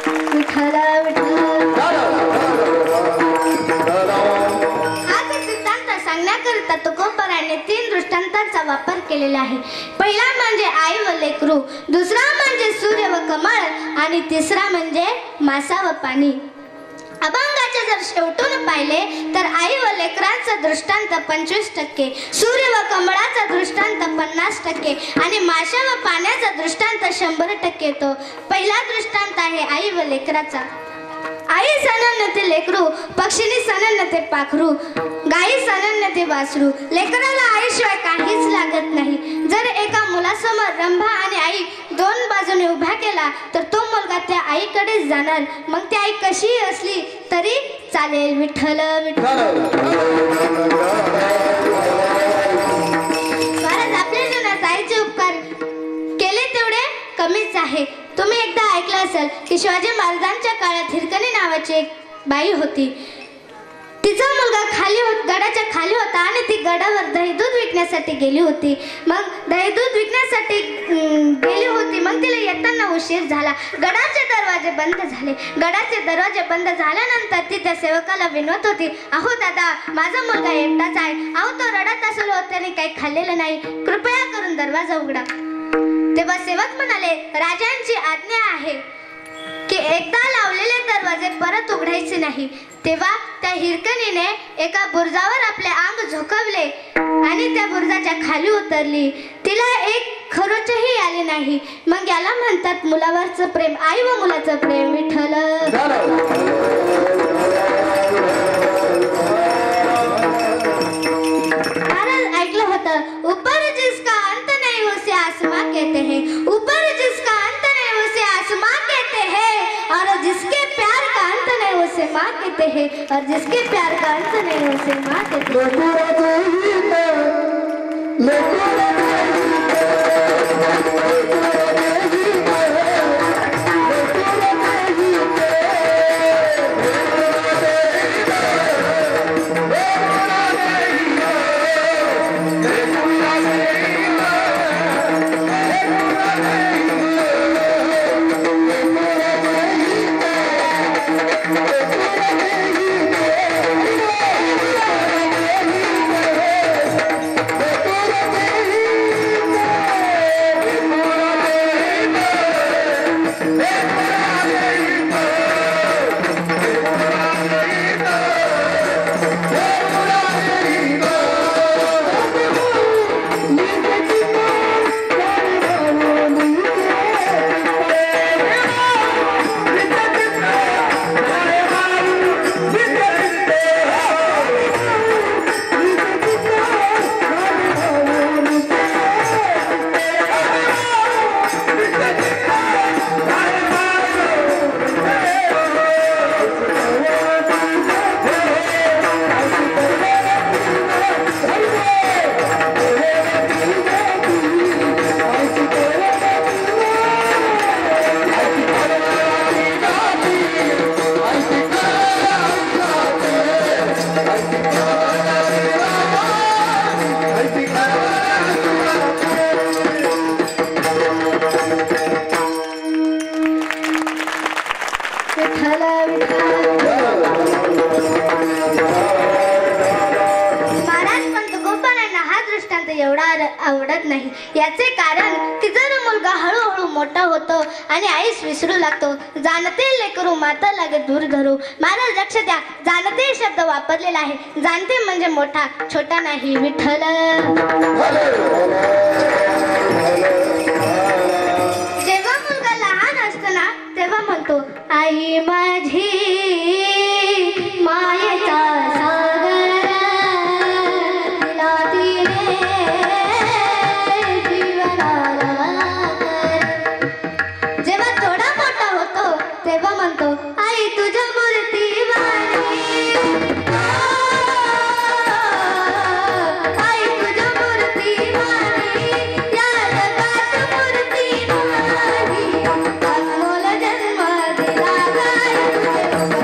विठ्ठला सांगण्याकरिता तुकोबराने 3 दृष्टांतांचा वापर केलेला आहे. पहिला म्हणजे आई व लेकरू, दुसरा म्हणजे सूर्य व कमळ आणि तिसरा म्हणजे मासा व पाणी. अभंगाचे जर शेवटून पाहिले तर आई व लेकरांचा दृष्टांत 25%, सूर्य व कमळाचा दृष्टांत 50% आणि माशा व पाण्याचा दृष्टांत 100% येतो. पहिला दृष्टांत आहे आई व लेकराचा. आई सनन्न ते लेकरू, पक्षीनी सनन्न ते पाखरू, गाई सनन्न ते वासरू. लेकराला आईशिवाय काहीच लागत नाही. जर एका मुलासमोर रंभा आणि आई 2 बाजूने उभ्या केला तर तो मुलगा त्या आईकडेच जाणार. मग ती आई कशीही असली तरी चालेल. विठ्ठल विठ्ठल. महाराज आपल्या जीवनात आईचे उपकार केले तेवढे कमीच आहे. तुम्ही एकदा ऐकलं असेल की शिवाजी महाराजांच्या काळात हिरकणी नावाची एक बाई होती. तिचा मुलगा गडाच्या खाली होता आणि ती गडावर दही दूध विकण्यासाठी गेली होती. मग दही दूध विकण्यासाठी गेली होती. मग तिला येताना उशीर झाला. गडाचे दरवाजे बंद झाले. गडाचे दरवाजे बंद झाल्यानंतर ती त्या सेवकाला विनवत होती, अहो दादा, माझा मुलगा एकटाच आहे. अहो तो रडत असेल व त्याने काही खाल्लेलं नाही. कृपया करून दरवाजा उघडा. तेव्हा सेवक म्हणाले, राजांची आज्ञा आहे की एकदा लावलेले दरवाजे परत उघडायचे नाही. तेव्हा त्या हिरकणीने एका बुरुजावर आपले अंग झोकवले आणि त्या बुरुजाच्या खाली उतरली. तिला एक खरोचही आले नाही. मग याला म्हणतात मुलावरचं प्रेम, आई व मुलाचं प्रेम. विठ्ठल. महाराज ऐकलं होतं, ऊपर जिसका अंत नहीं उसे आसमां कहते हैं, ऊपर जिसका अंत नहीं उसे आसमां कहते हैं, और जिसके प्यार का अंत नहीं उसे माँ कहते हैं, और जिसके प्यार का अंत नहीं उसे माँ कहते हैं. आवडत नाही. याचे कारण की जर मुलगा हळूहळू मोठा होतो आणि आईस विसरू लागतो. जाणते लेकरू माता लागे दूर धरू. महाराज लक्ष द्या, जाणते शब्द वापरलेला आहे. जाणते म्हणजे मोठा, छोटा नाही. विठ्ठल. जेव्हा मुलगा लहान असतो ना तेव्हा म्हणतो, आई माझी मायेचा सागर तेव्हा म्हणतो, आई तुझ्या मूर्ती वाणी, आई तुझ्या मूर्ती वाणी, या जगात मूर्ती नाही, अनमोल जन्म दिला गाई तुझे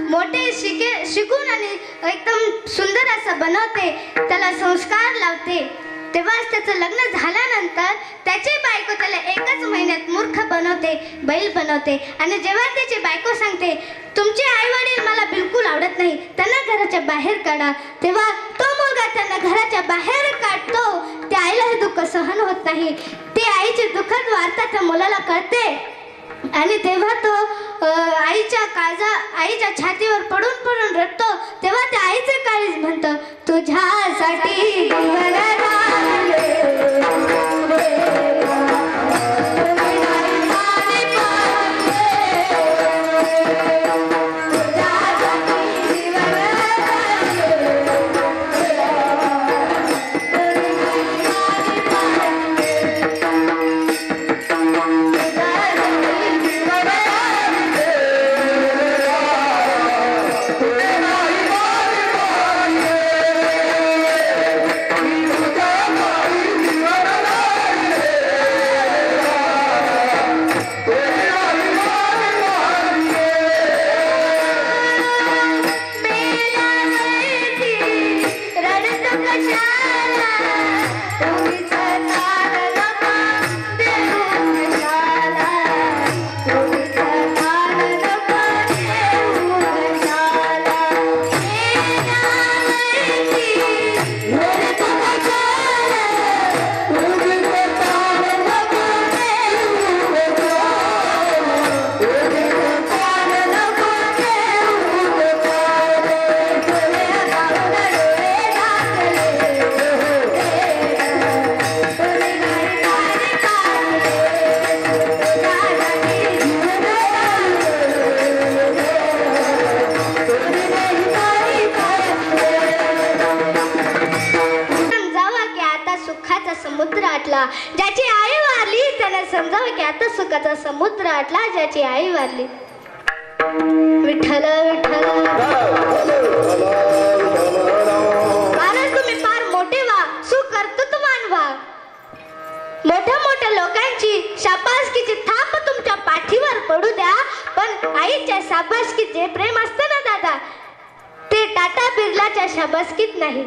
मोठे शिकून आणि एकदम सुंदर असं बनवते, त्याला संस्कार लावते. तेव्हाच त्याचं लग्न झाल्यानंतर त्याची बायको त्याला एकच महिन्यात मूर्ख बनवते, बैल बनवते. आणि जेव्हा त्याची बायको सांगते तुमचे आई वडील मला बिलकुल आवडत नाही, त्यांना घराच्या बाहेर काढा, तेव्हा तो मुलगा त्यांना घराच्या बाहेर काढतो. त्या आईला हे दुःख सहन होत नाही. ती आईची दुःखद वार्ता त्या मुलाला कळते आणि तेव्हा तो आईच्या छातीवर पडून पडून रडतो. तेव्हा त्या आईचे काळीज म्हणतं तुझ्यासाठी जीवन ज्याची आई वारली त्याला समजावं की आता सुखाचा समुद्र आटला. ज्याची आई वारली. विठ्ठल विठ्ठल. महाराज तुम्ही फार मोठे व्हा, सुकर्तृत्ववान व्हा. मोठ्या मोठ्या लोकांची शाबासकीची थाप तुमच्या पाठीवर पडू द्या, पण आईच्या शाबासकीत जे प्रेम असतं ना दादा, ते टाटा बिर्लाच्या शाबासकीत नाही.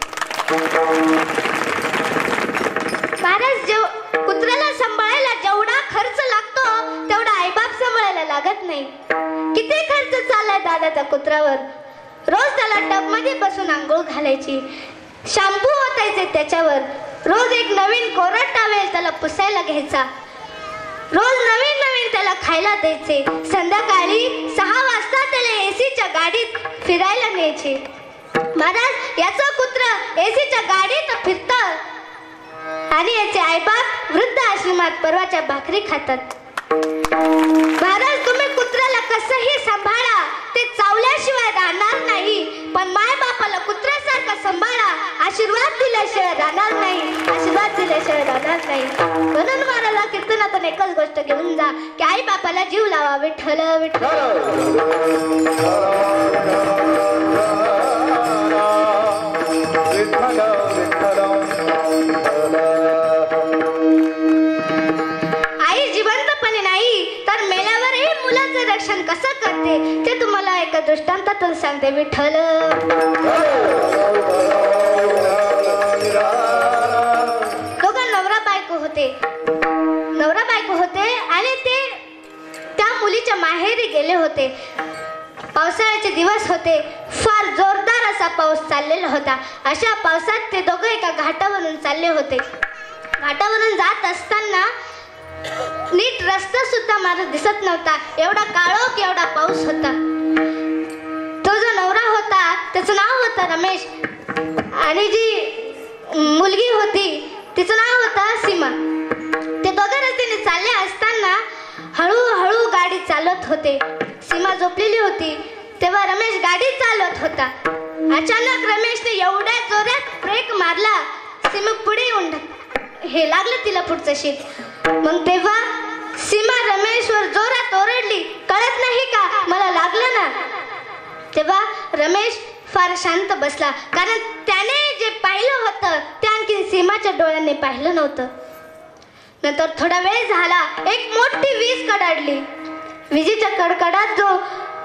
महाराज कुत्र्याला सांभाळायला जेवढा खर्च लागतो तेवढा आईबाप सांभाळायला लागत नाही. किती खर्च चाललाय दादा त्या कुत्र्यावर. रोज त्याला टब मध्ये बसून आंघोळ घालायची, शॅम्पू ओतायचे त्याच्यावर, रोज एक नवीन कोरड टॉवेल त्याला पुसायला घ्यायचा, रोज नवीन नवीन त्याला खायला द्यायचे. संध्याकाळी 6 वाजता त्याला एसीच्या गाडीत फिरायला न्यायचे. महाराज याचं कुत्र एसीच्या गाडीत फिरतं आणि याचे आईबाप वृद्ध आश्रमात परवाच्या भाकरी खातात. महाराज तुम्ही कुत्र्याला कसंही सांभाळा, ते चावल्याशिवाय राहणार नाही, पण माय बापाला कुत्र्यासारखा सांभाळा, आशीर्वाद दिल्याशिवाय राहणार नाही, आशीर्वाद दिल्याशिवाय राहणार नाही. म्हणून महाराज कीर्तनातून एकच गोष्ट घेऊन जा की आई बापाला जीव लावा. विठ्ठल विठ्ठल. रक्षण कसं करते ते तुम्हाला एका दृष्टांतातून सांगते. विठ्ठल. दोघं नवरा बायको होते आणि ते त्या मुलीच्या माहेरी गेले होते. पावसाळ्याचे दिवस होते, फार जोरदार असा पाऊस चाललेला होता. अशा पावसात ते दोघं एका घाटावरून चालले होते. घाटावरून जात असताना नीट रस्ता सुद्धा मला दिसत नव्हता, एवढा काळोख, एवढा पाऊस होता. तो जो नवरा होता त्याचं नाव होतं रमेश आणि जी मुलगी होती तिचं नाव होतं सीमा. ते दोघं रस्त्याने चालले असताना हळूहळू गाडी चालवत होते. सीमा झोपलेली होती तेव्हा रमेश गाडी चालवत होता. अचानक रमेशने एवढ्या जोरात ब्रेक मारला, सीमा पुढे येऊन हे लागलं तिला पुढचं शीट. मग तेव्हा सीमा रमेशवर जोरात ओरडली, कळत नाही का मला लागलं ना. तेव्हा रमेश फार शांत बसला, कारण त्याने जे पाहिलं होतं ते आणखी सीमाच्या डोळ्यांनी पाहिलं नव्हतं. नंतर थोडा वेळ झाला, एक मोठी वीज कडाडली. विजेच्या कडकडात जो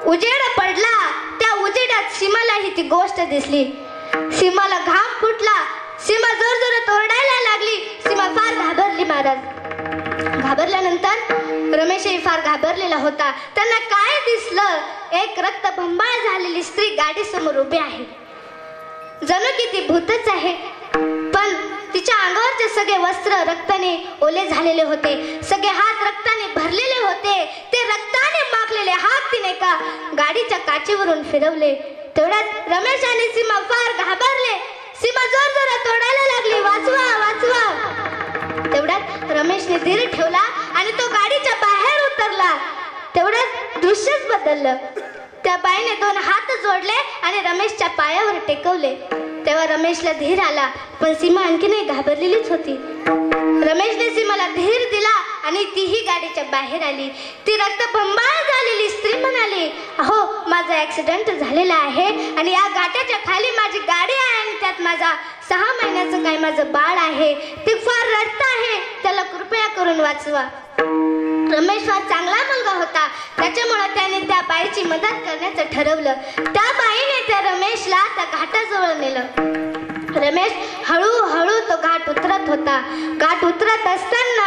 उजेड पडला. त्या उजेडात सीमालाही ती गोष्ट दिसली. सीमाला घाम फुटला. सीमा जोर जोरात ओरडायला लागली. सीमा फार घाबरली महाराज. घाबरल्यानंतर रमेशही फार घाबरलेला होता. त्यांना काय दिसलं? एक रक्तबंबाळ झालेली स्त्री गाडी समोर उभी आहे. जणू की ती भूतच आहे. पण तिच्या अंगावरचे सगळे वस्त्र रक्ताने ओले झालेले होते. सगळे हात रक्ताने भरलेले होते. ते रक्ताने माखलेले हात तिने का गाडीच्या काचेवरून फिरवले. तेवढ्यात रमेश आणि सीमा फार घाबरले. सीमा जोर जोरात ओरडायला लागली, वाचवा वाचवा. तेवढ्यात रमेशने धीर ठेवला आणि तो गाडीच्या बाहेर उतरला. तेवढ्यात दृश्यच बदललं. त्या बाईने 2 हात जोडले आणि रमेशच्या पायावर टेकवले. तेव्हा रमेशला धीर आला. पण सीमा आणखीनही घाबरलेलीच होती. रमेशने सीमाला धीर दिला आणि तीही गाडीच्या बाहेर आली. ती रक्तबंबाळ झालेली स्त्री म्हणाली, अहो माझा ऍक्सिडेंट झालेला आहे आणि या गाट्याच्या खाली माझी गाडी आहे आणि त्यात माझा 6 महिन्याचं काय माझं बाळ आहे. ते फार रडत आहे. त्याला कृपया करून वाचवा. रमेश फार चांगला मुलगा होता. त्याच्यामुळे त्याने त्या बाईची मदत करण्याचं ठरवलं. त्या बाईने त्या रमेशला त्या घाटाजवळ नेलं. रमेश हळूहळू तो घाट उतरत होता. घाट उतरत असताना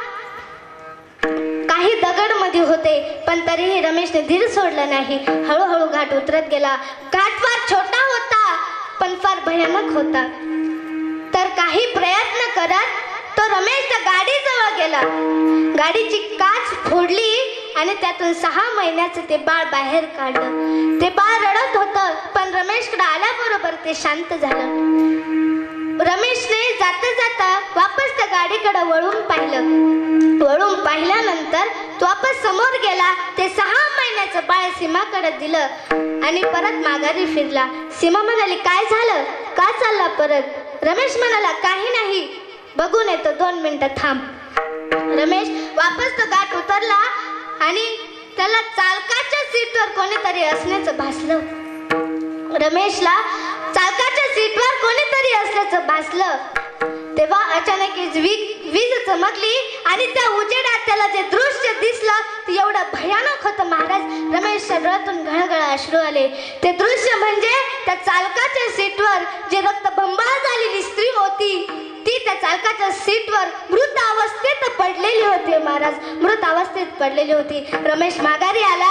काही दगड मध्ये होते. पण तरीही रमेशने धीर सोडला नाही. हळूहळू घाट उतरत गेला. घाट फार छोटा होता पण फार भयानक होता. तर काही प्रयत्न करत तो रमेश त्या गाडीजवळ गेला. गाडीची काच फोडली आणि त्यातून 6 महिन्याचं ते बाळ बाहेर काढलं. ते बाळ रडत होतं पण रमेशकडे आल्याबरोबर ते शांत झालं. रमेशने जाता जाता वापस त्या गाडीकडे वळून पाहिलं. वळून पाहिल्यानंतर तो वापस समोर गेला. ते 6 महिन्याचं बाळ सीमाकडे दिलं आणि परत माघारी फिरला. सीमा म्हणाली, काय झालं? का चालला परत? रमेश म्हणाला, काही नाही, बघून येतो, 2 मिनिटं थांब. रमेश वापस तो घाट उतरला आणि त्याला चालकाच्या सीटवर कोणीतरी असण्याचं भासलं. रमेशला चालकाच्या सीटवर कोणीतरी असल्याचं भासलं. तेव्हा अचानक वीज चमकली आणि त्या उजेडात त्याला जे दृश्य दिसलं ते एवढं भयानक होतं महाराज. रमेशच्या डोळ्यातून घळघळ अश्रू आले. ते दृश्य म्हणजे त्या चालकाच्या सीटवर जे रक्तबंबाळ झालेली स्त्री होती ती त्या चालकाच्या सीटवर मृत अवस्थेत पडलेली होती महाराज. मृत अवस्थेत पडलेली होती. रमेश माघारी आला.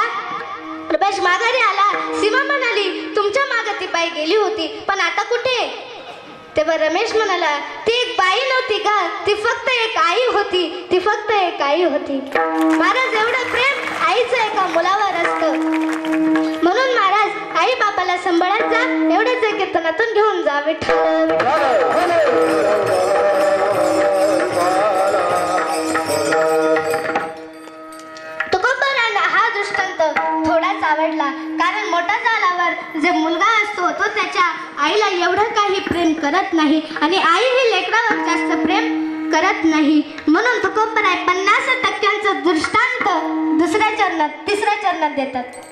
सीमा म्हणाली, तुमच्या मागे ती बाई गेली होती पण आता कुठे? तेव्हा रमेश म्हणाला, ती एक बाई नव्हती का? ती फक्त एक आई होती. ती फक्त एक आई होती. महाराज, एवढं प्रेम आईचं एका मुलावर असतं. म्हणून महाराज, आई बाबाला सांभाळत जा. एवढंच एक कीर्तनातून घेऊन जा. विठ्ठल तुकोबारांना हा दृष्टांत थोडाच आवडला. कारण मोठा झाल्यावर जे मुलगा असतो तो त्याच्या आईला एवढं काही प्रेम करत नाही आणि आई ही लेकरावर जास्त प्रेम करत नाही. म्हणून तुकोबराय 50% दृष्टांत तिसऱ्या चरणात देतात.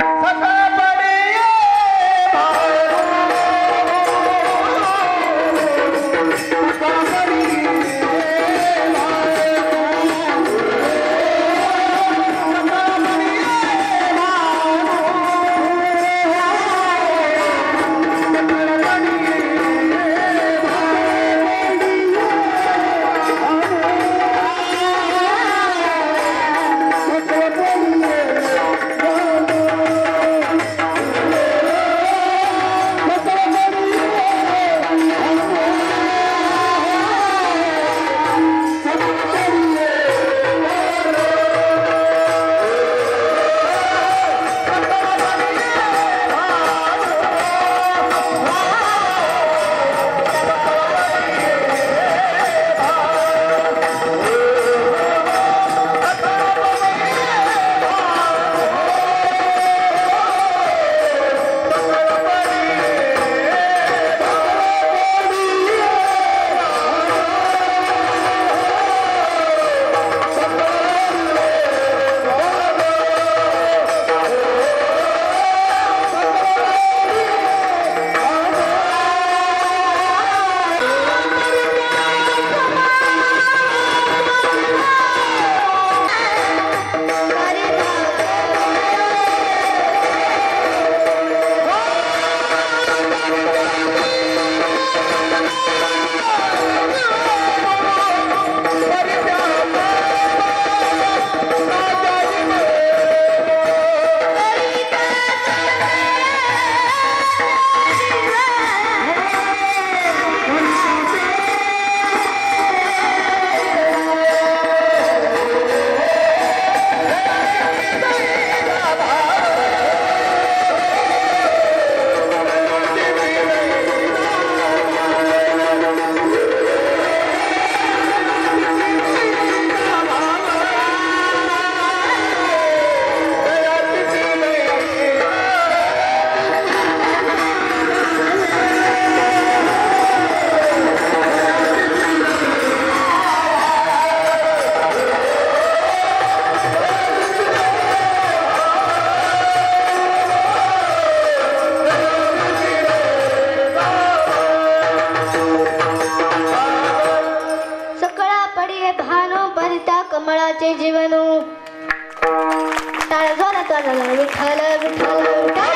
कमळाचे जीवन. टाळ्या जोरात वाजवला. विठ्ठल विठ्ठल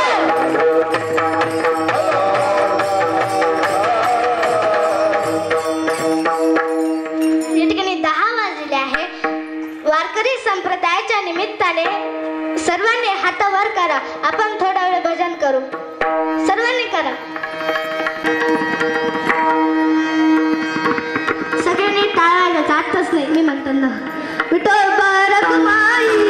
या ठिकाणी 10 वाजले आहे. वारकरी संप्रदायाच्या निमित्ताने सर्वांनी हात वर करा. आपण थोडा वेळ भजन करू. सर्वांनी करा. सगळ्यांनी टाळायला जातच नाही. मी म्हणतो ना विठ्ठल बारक माई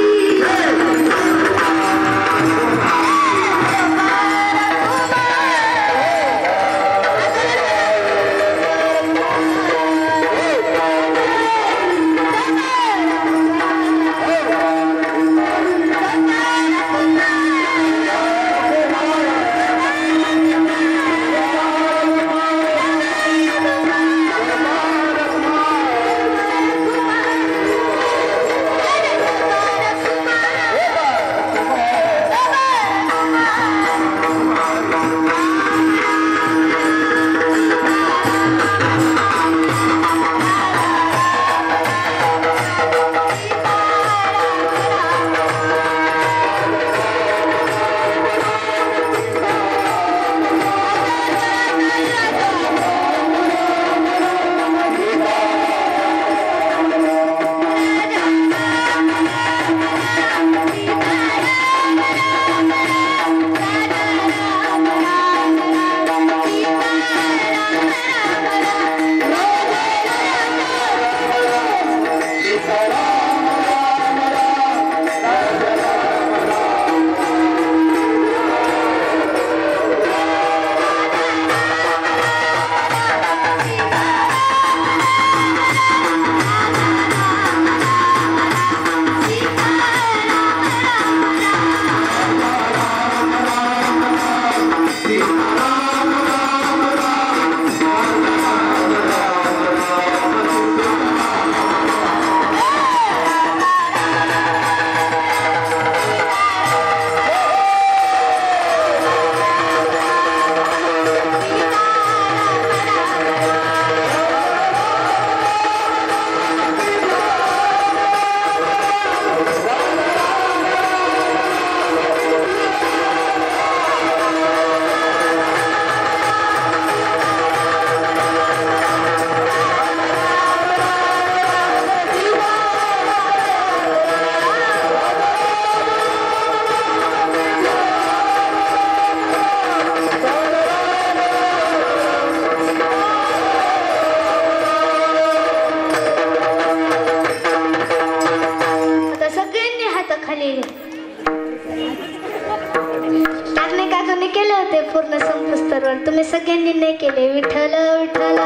पूर्ण संपुस्तरवर तुम्ही सगळ्यांनी नाही केले. विठ्ठल विठ्ठल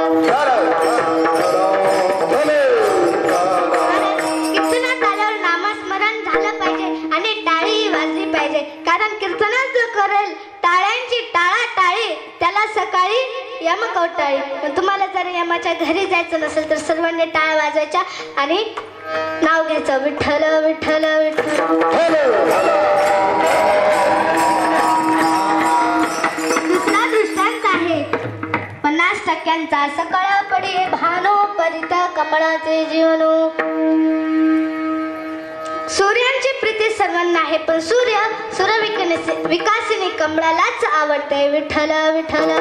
कीर्तनात आल्यावर नामस्मरण झालं पाहिजे आणि टाळी वाजली पाहिजे. कारण कीर्तनात जो करेल टाळ्यांची टाळाटाळी त्याला सकाळी यम कवटाळी. पण तुम्हाला जर यमाच्या घरी जायचं नसेल तर सर्वांनी टाळ वाजवायच्या आणि नाव घ्यायचं विठ्ठल विठ्ठल विठ्ठल. दुसरा दृष्टांत आहे 50% सकळ पडी भानो परित कमळाचे जीवन. सूर्यांची प्रीती सर्वांना आहे पण सूर्य विकासिनी कमळालाच आवडते. विठ्ठल विठ्ठल.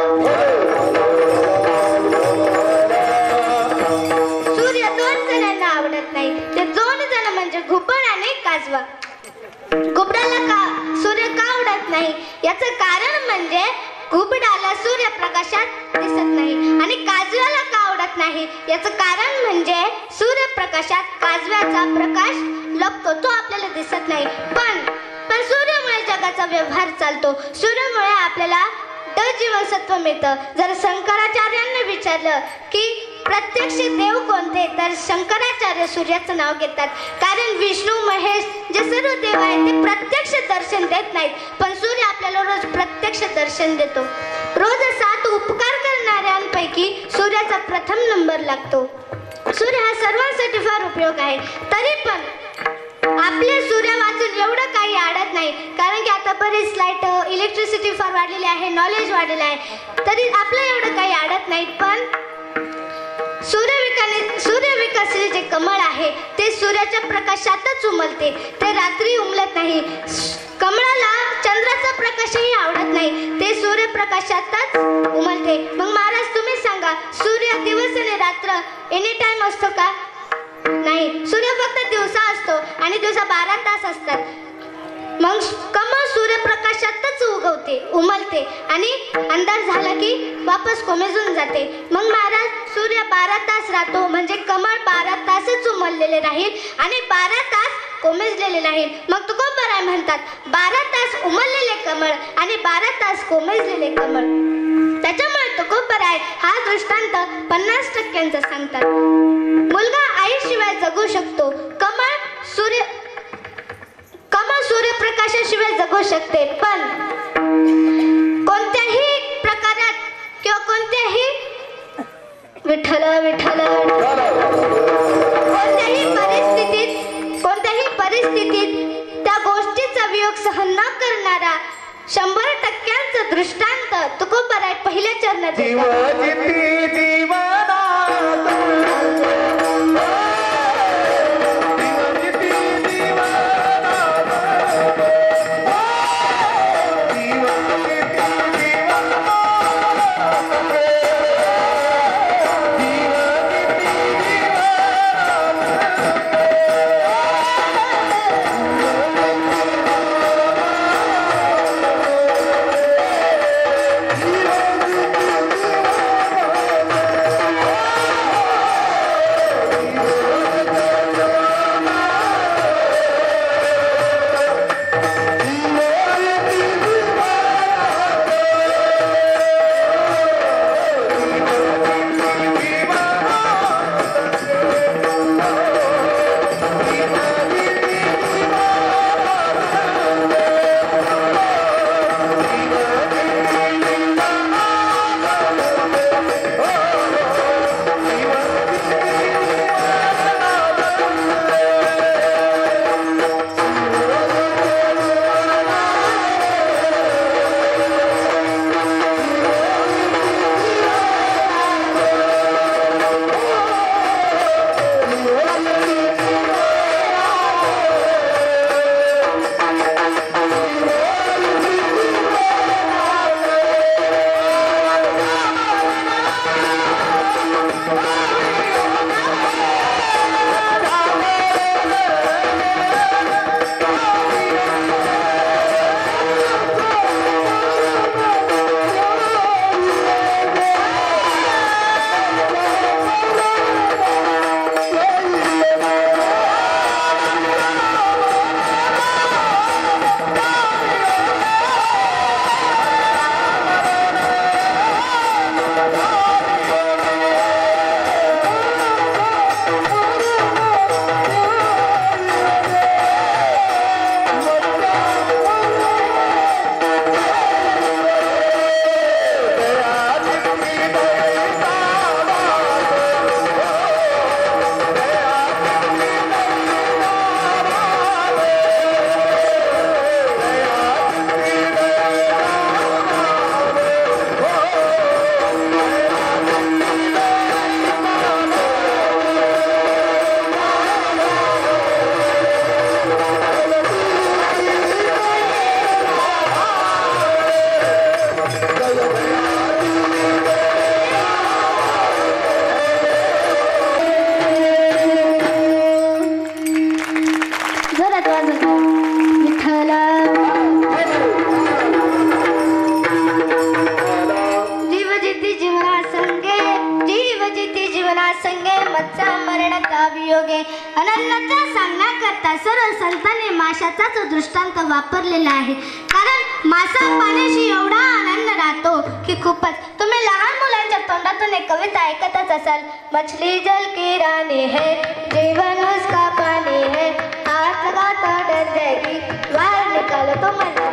सूर्य 2 जणांना आवडत नाही. ते 2 जण म्हणजे घुबड आणि काजवा. घुबडाला सूर्य का आवडत नाही याचं कारण म्हणजे घुबडाला सूर्यप्रकाशात दिसत नाही आणि काजव्याला का आवडत नाही याचं कारण म्हणजे सूर्यप्रकाशात काजव्याचा प्रकाश लपतो, तो आपल्याला दिसत नाही. पण सूर्यामुळे जगाचा व्यवहार चालतो. सूर्यामुळे आपल्याला जीवनसत्व मिळतं. जर शंकराचार्यांना विचारलं की प्रत्यक्ष देव कोणते तर शंकराचार्य सूर्याचं नाव घेतात. कारण विष्णू महेश जे सर्व देव आहेत ते प्रत्यक्ष दर्शन देत नाहीत पण सूर्य आपल्याला रोज प्रत्यक्ष दर्शन देतो. रोज 7 उपकार करणाऱ्यांपैकी सूर्याचा प्रथम नंबर लागतो. सूर्य हा सर्वांसाठी फार उपयोग आहे. तरी पण आपले सूर्य वाचून एवढं काही अडत नाही कारण की आता बरेच लाईट इलेक्ट्रिसिटी फार वाढलेली आहे, नॉलेज वाढलेलं आहे तरी आपलं एवढं काही अडत नाही. पण सूर्य वास्तविक असले जे कमळ आहे ते सूर्याच्या प्रकाशातच उमलते, ते रात्री उमलत नाही. कमळाला चंद्राचा प्रकाशही आवडत नाही, ते सूर्यप्रकाशातच उमलते. मग महाराज तुम्ही सांगा, सूर्य दिवस आणि रात्र एनी टाइम असतो का? नाही, सूर्य फक्त दिवसा असतो आणि दिवसा 12 तास असतात. मग कमळ सूर्यप्रकाशातच उमलते आणि अंधार झाला की वापस कोमेजून जाते. मग महाराज सूर्य 12 तास राहतो म्हणजे कमळ 12 तासच उमललेले राहील आणि 12 तास कोमेजलेले राहील. मग तुकोबराय म्हणतात 12 तास उमललेले कमळ आणि 12 तास कोमेजलेले कमळ. त्याच्यामुळे तुकोबराय हा दृष्टांत 50% सांगतात. मुलगा आईशिवाय जगू शकतो, कमळ सूर्यप्रकाशाशिवाय जगू शकते, पण कोणत्याही प्रकारात किंवा कोणत्याही विठ्ठल कोणत्याही परिस्थितीत त्या गोष्टीचा वियोग सहन न करणारा 100% दृष्टांत तुकोबराय पहिल्या चरणात माशाचाच दृष्टांत वापरलेला आहे. कारण मासा पाण्याशी एवढा आनंद राहतो की खूपच. तुम्ही लहान मुलांच्या तोंडातून एक कविता ऐकतच असाल, मछली जल की रानी है, जीवन उसका पानी है, हाथ लगा तो डर जाएगी, बाहर निकालो तो मजा.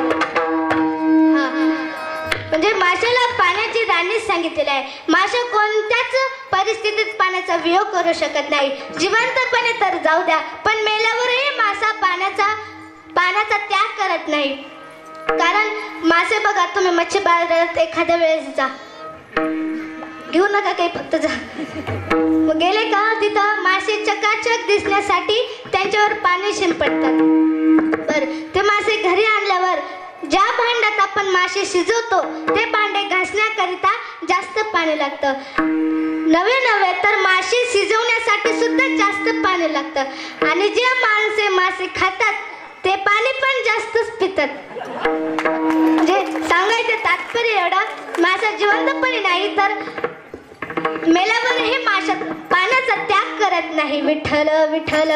म्हणजे माशाला पाण्याची राणी सांगितलेली आहे. माशा कोणत्याच परिस्थितीत पाण्याचा वियोग करू शकत नाही. जिवंतपणे तर जाऊ द्या, पण मेल्यावरही मासा पाण्याचा त्याग करत नाही. कारण मासे बघा, तुम्ही मच्छी बाजारात एखाद्या वेळेस जा, घेऊ नका काही, फक्त जा. मग गेले का तिथं मासे चकाचक दिसण्यासाठी त्यांच्यावर पाणी शिंपडतात. बर, ते मासे घरी आणल्यावर ज्या भांड्यात आपण मासे शिजवतो ते भांडे घासण्याकरिता जास्त पाणी लागतं. नवे तर मासे शिजवण्यासाठी सुद्धा जास्त पाणी लागतं. आणि जे माणसे मासे खातात ते पाणी पण जास्तच पितात. म्हणजे सांगायचं तात्पर्य एवढं, मासा जिवंतपणे नाही तर मेल्यावरही माशा पाण्याचा त्याग करत नाही. विठ्ठल विठ्ठल.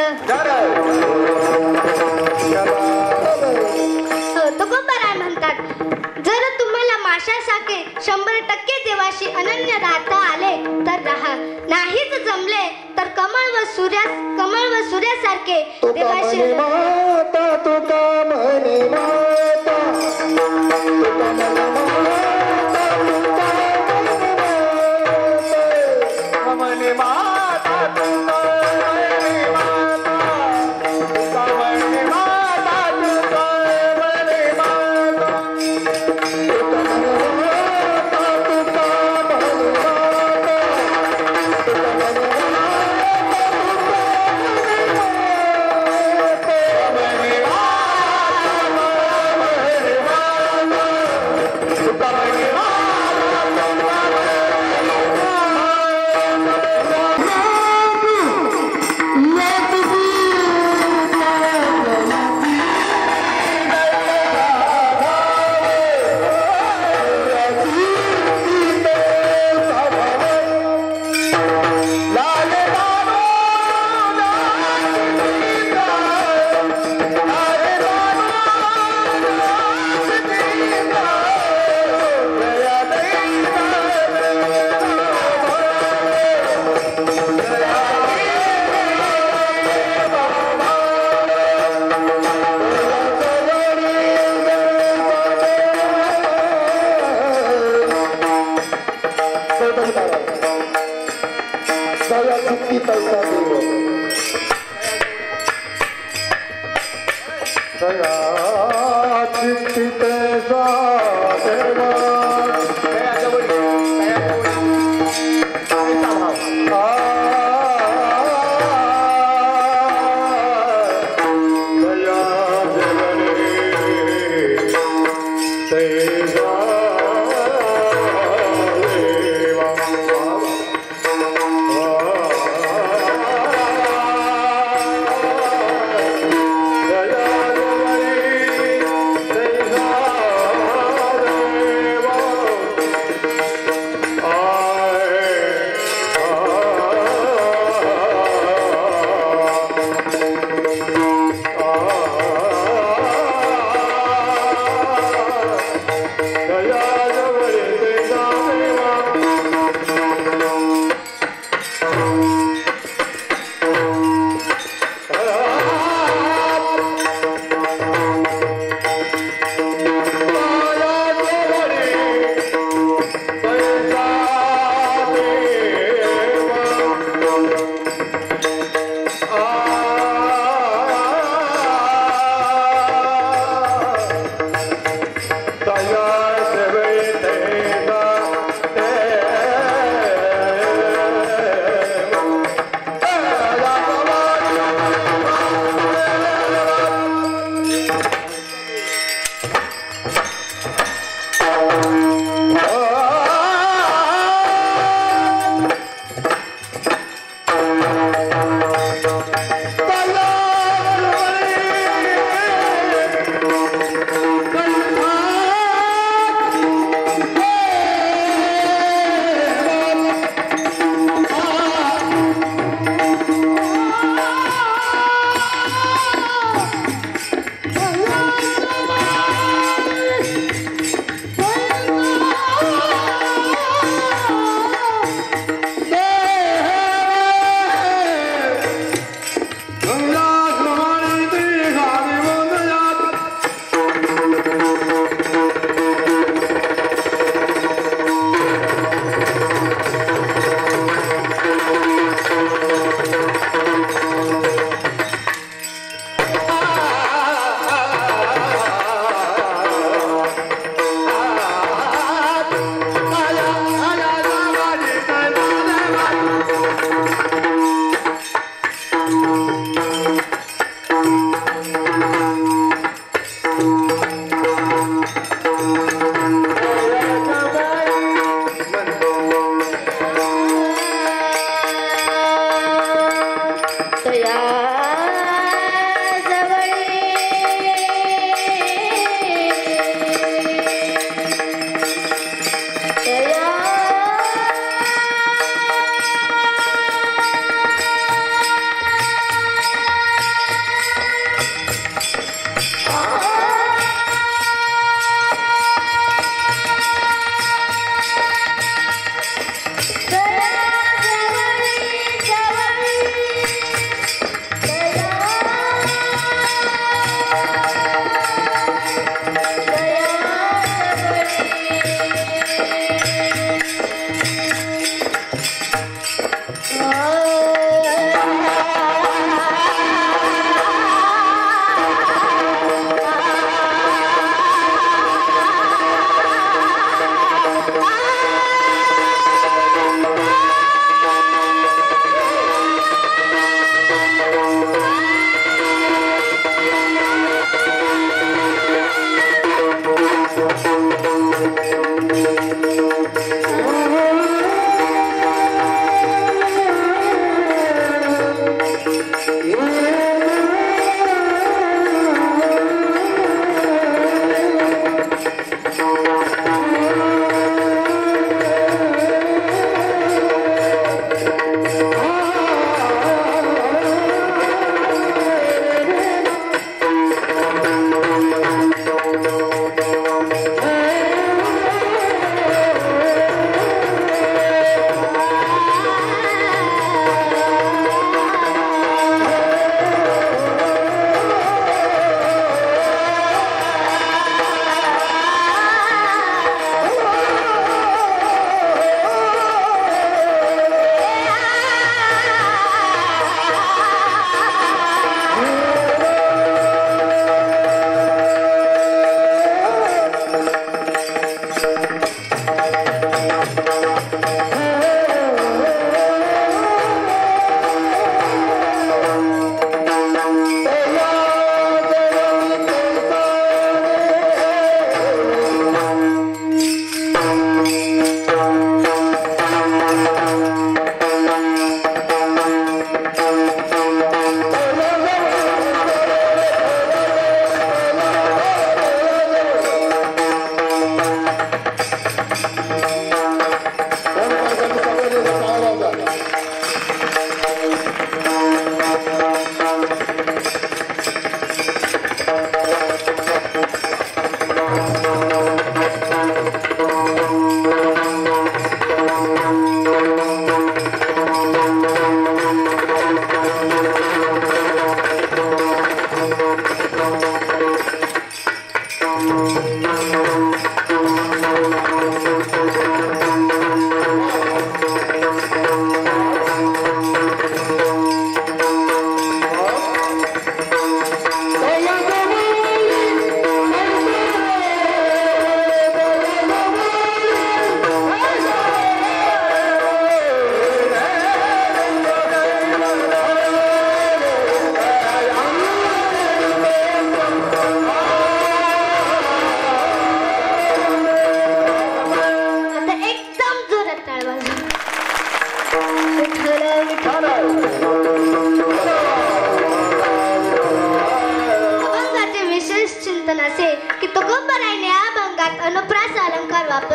तुकोबाराय म्हणतात, जर तुम्हाला माशासारखे 100% देवाशी अनन्य राहता आले तर राहा, नाहीच जमले तर कमळ व सूर्यासारखे देवाशी.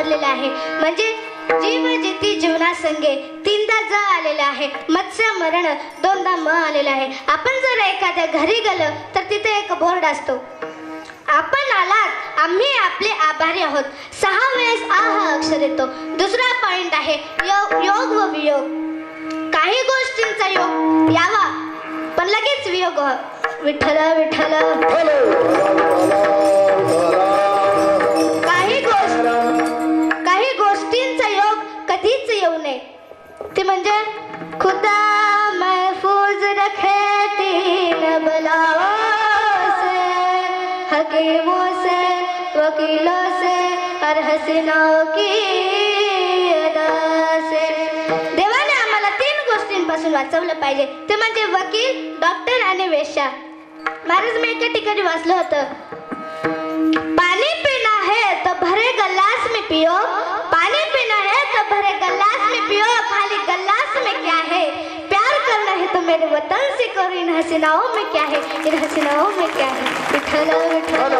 ठरलेला आहे. म्हणजे जीव जेती जीवना संगे तीनदा ज आलेला आहे. मत्स्य मरण दोनदा म आलेला आहे. आपण जर एखाद्या घरी गेलो तर तिथे एक बोर्ड असतो, आपण आलात आम्ही आपले आभारी आहोत. 6 वेळेस आ हा अक्षर येतो. दुसरा पॉइंट आहे योग व वियोग. काही गोष्टींचा योग यावा पण लगेच वियोग. विठ्ठल विठ्ठल. काही गोष्टींचा योग कधीच येऊ नये. ते म्हणजे खुदा महफूज रखे तीन बलाओं से, हकीमों से, वकीलों से और हसीनों की अदा से. देवाने आम्हाला 3 गोष्टींपासून वाचवलं पाहिजे. ते म्हणजे वकील, डॉक्टर आणि वेश्या. महाराज मी एका ठिकाणी वाचलं होतं, पानी पीना है तो भरे गलास में पियो, पानी पीना है तो भरे गलास में पियो, खाली गलास में क्या है. प्यार करना है तो मेरे वतन से करो, इन हसीनाओं में क्या है, इन हसीनाओं में क्या है. विठ्ठल विठ्ठल.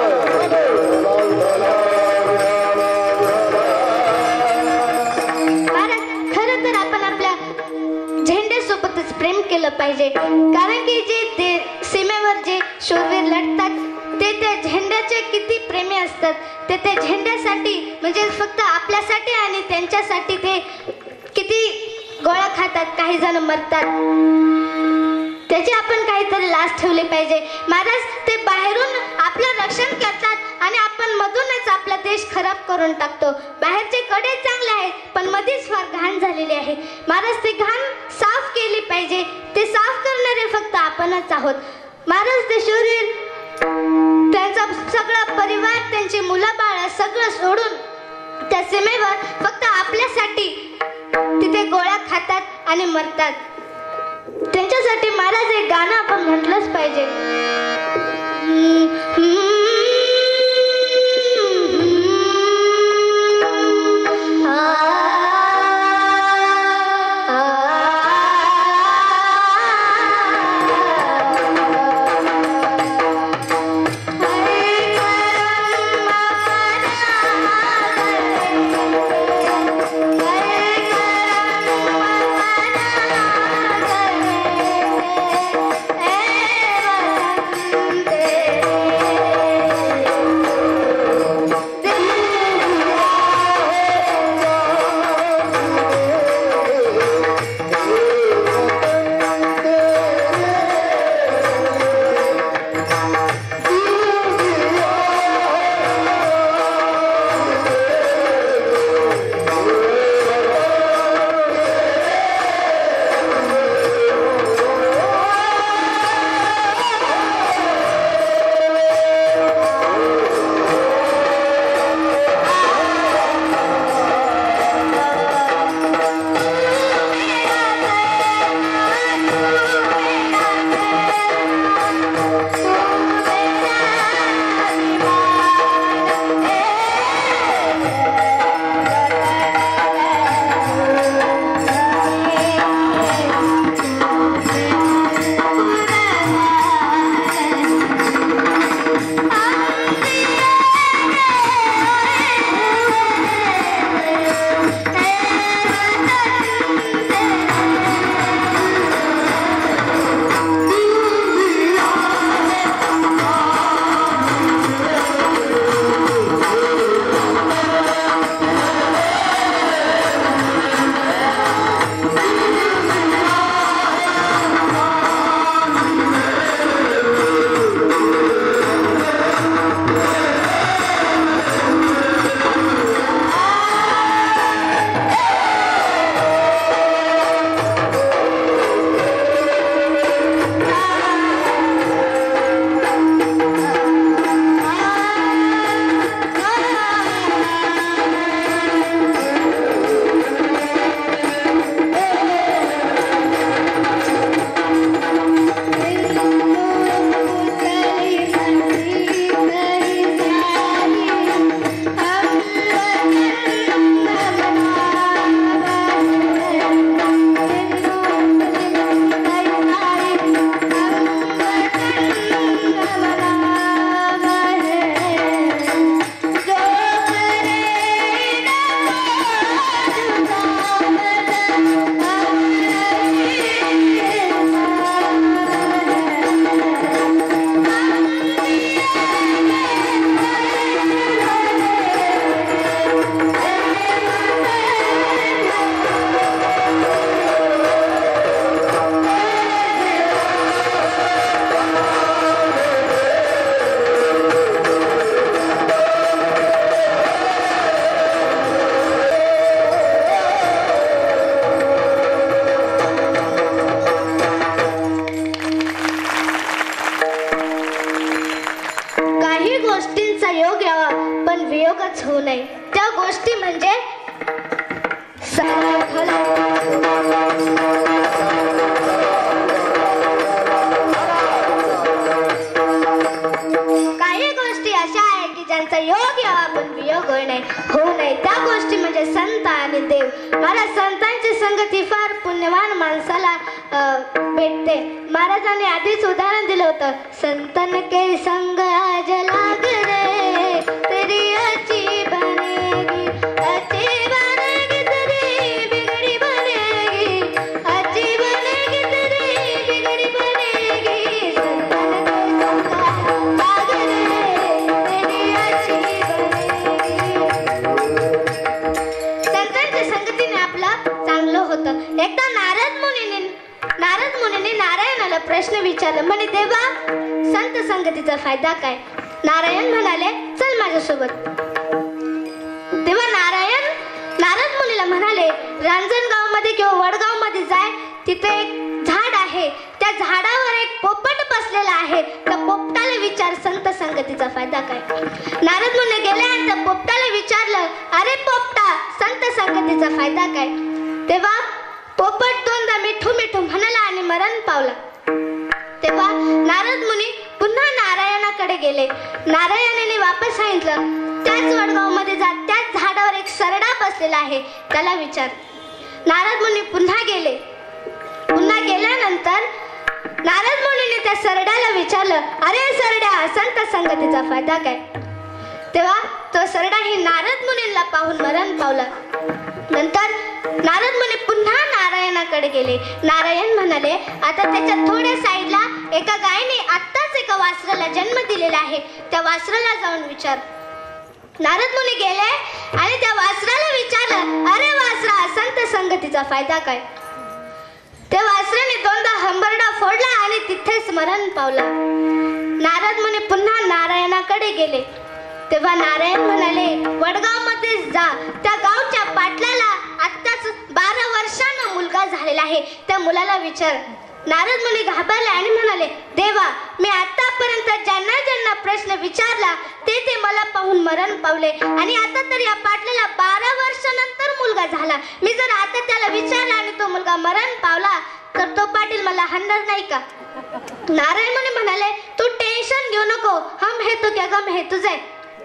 महाराज खरं तर आपण आपल्या झेंड्यासोबतच प्रेम केलं पाहिजे. कारण की जे सीमेवर जे शूरवीर लढतात ते त्या झेंड्याचे किती प्रेमी असतात. ते त्या झेंड्यासाठी म्हणजे फक्त आपल्यासाठी आणि त्यांच्यासाठी ते किती गोळ्या खातात, काही जण मरतात. त्याची आपण काहीतरी लाज ठेवली पाहिजे. महाराज ते बाहेरून आपलं रक्षण करतात आणि आपण मधूनच आपला देश खराब करून टाकतो. बाहेरचे कडे चांगले आहेत पण मध्येच फार घाण झालेली आहे. महाराज ते घाण साफ केली पाहिजे. ते साफ करणारे फक्त आपणच आहोत. महाराज ते शूरवीर त्यांचा सगळा परिवार, त्यांची मुलं बाळ सगळं सोडून त्या सीमेवर फक्त आपल्यासाठी तिथे गोळ्या खातात आणि मरतात. त्यांच्यासाठी महाराज एक गाणं आपण म्हटलंच पाहिजे. संत आणि देव. मला संतांची संगती फार पुण्यवान माणसाला भेटते. महाराजांनी आधीच उदाहरण दिलं होतं, संतन के संग आज लाग रे तेरी अच्छी बनेगी, अच्छी बनेगी तेरी बिगड़ी बनेगी, अच्छी बनेगी तेरी बिगड़ी बनेगी. संतन के संग लाग रे तेरी अच्छी बनेगी. संतांच्या संगतीने आपलं चांगलं होतं. एकदा नारद मुनीने नारायणाला प्रश्न विचारला, म्हणे देवा संत संगतीचा फायदा काय? नारायण म्हणाले, चल माझ्यासोबत. तेव्हा नारद मुनीला म्हणाले, रांजणगाव मध्ये किंवा वडगाव मध्ये जाय, तिथे एक झाड आहे, त्या झाडावर एक पोपट बसलेला आहे, त्या पोपटाला विचार संत संगतीचा फायदा काय. नारद मुनी गेले आणि त्या पोपटाला विचारलं, अरे पोपटा संत संगतीचा फायदा काय? तेव्हा पोपट दोनदा मिठू मिठू म्हणाला आणि मरण पावला. तेव्हा नारद मुनी पुन्हा नारायणाकडे गेले. नारायणाने वापस सांगितलं, त्याच वडगाव मध्ये जा, त्याच झाडावर एक सरडा बसलेला आहे, त्याला विचार. नारद मुनी पुन्हा गेले. पुन्हा गेल्यानंतर नारद मुनीने त्या सरड्याला विचारलं, अरे सरड्या संत संगतीचा फायदा काय? तेव्हा तो सरडा ही नारद मुनींना पाहून मरण पावला. नंतर नारद मुनी पुन्हा नारायणाकडे गेले. नारायण म्हणाले, आता त्याच्या थोड्या साईडला एका गायीने आत्ताच एका वासराला जन्म दिलेला आहे, त्या वासराला जाऊन विचार. नारद मुनी गेले आणि त्या वासराला विचारलं, अरे वासरा संत संगतीचा फायदा काय? त्या वासराने दोनदा हंबरडा फोडला आणि तिथेच मरण पावला. नारद मुनी पुन्हा नारायणाकडे गेले. तेव्हा नारायण म्हणाले, वडगाव मध्ये जा, त्या गावच्या पाटलाला आत्ताच 12 वर्षांना मुलगा झालेला आहे, त्या मुलाला विचार. नारद मुनी घाबरले आणि म्हणाले, देवा मी आतापर्यंत ज्यांना प्रश्न विचारला ते मला पाहून मरण पावले, आणि आता तर या पाटलाला 12 वर्षानंतर मुलगा झाला. मी जर आता त्याला विचारला आणि तो मुलगा मरण पावला तर तो पाटील मला हाणणार नाही का? नारायण मुनी म्हणाले, तू टेन्शन घेऊ नको, हम है तो क्या गम है तुझे.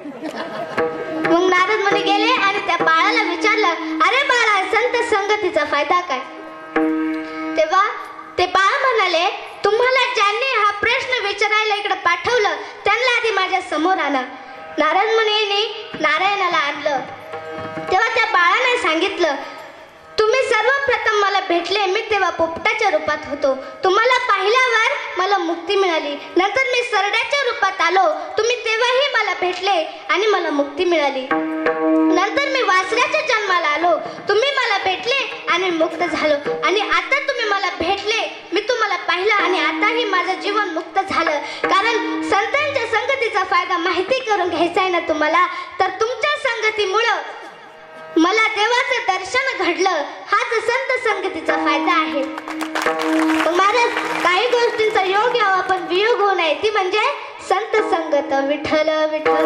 मग नारद मुनी गेले आणि त्या बाळाला विचारलं, अरे बाळा संत संगतीचा फायदा काय? तेव्हा ते बाळ म्हणाले, तुम्हाला ज्यांनी हा प्रश्न विचारायला इकडे पाठवलं त्यांना आधी माझ्या समोर आणा. नारद मुनींनी नारायणाला आणलं. तेव्हा त्या बाळाने सांगितलं, तुम्ही सर्वप्रथम मला भेटले, मी तेव्हा पोपटाच्या रूपात होतो. तुम्हाला पाहिल्यावर मला मुक्ती मिळाली. नंतर मी सरड्याच्या रूपात आलो, तुम्ही तेव्हाही मला भेटले आणि मला मुक्ती मिळाली. नंतर मी वासऱ्याच्या जन्माला आलो, तुम्ही मला भेटले आणि मुक्त झालो, आणि आता तुम्ही मला भेटले, मी तुम्हाला पाहिलं आणि आताही माझं जीवन मुक्त झालं. कारण संतांच्या संगतीचा फायदा माहिती करून घ्यायचा आहे ना तुम्हाला, तर तुमच्या संगतीमुळं मला देवाचं दर्शन घडलं. हाच संत संगतीचा फायदा आहे. महाराज काही गोष्टींचा योग यावा पण वियोग होऊ नये, ती म्हणजे संत संगत. विठ्ठल विठ्ठल.